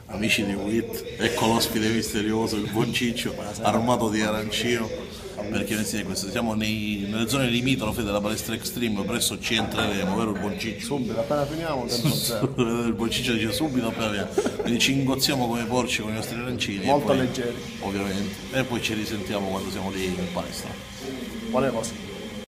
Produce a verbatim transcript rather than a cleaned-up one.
Amici di Wit, ecco l'ospite misterioso, il buon Ciccio, armato di arancino, perché ne siamo, questo, siamo nei- nelle zone limitrofe della palestra Extreme, presto ci entreremo, vero il buon Ciccio? Subito, appena finiamo, tempo zero. Il buon Ciccio dice subito appena via, quindi ci ingozziamo come porci con i nostri arancini, Molto e poi, leggeri. ovviamente, e poi ci risentiamo quando siamo lì in palestra. Buone cose.